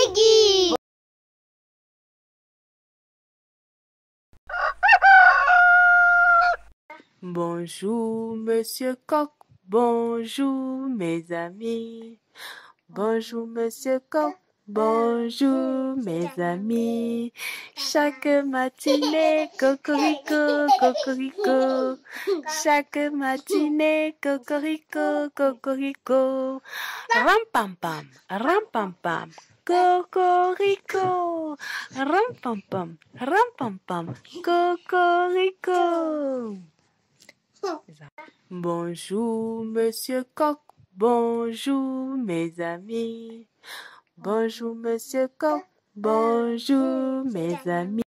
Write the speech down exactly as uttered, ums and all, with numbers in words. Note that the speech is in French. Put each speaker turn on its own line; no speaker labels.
Piggy.
Bonjour, Monsieur Coq. Bonjour, mes amis. Bonjour, Monsieur Coq. Bonjour, mes amis. Chaque matinée, cocorico, cocorico. Chaque matinée, cocorico, cocorico. Ram pam pam, ram pam pam. Cocorico. Ram pam pam, ram pam pam. Cocorico. Bonjour, Monsieur Coq. Bonjour, mes amis. Bonjour, Monsieur Coq. Bonjour, mes amis.